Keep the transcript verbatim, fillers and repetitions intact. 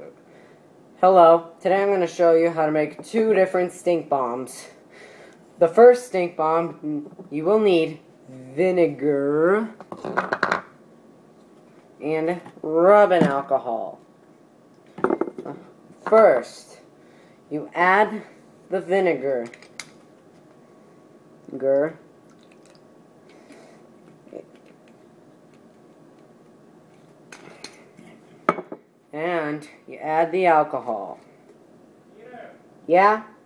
Hello, today I'm going to show you how to make two different stink bombs. The first stink bomb, you will need vinegar and rubbing alcohol. First, you add the vinegar. Vinegar. And you add the alcohol. Yeah?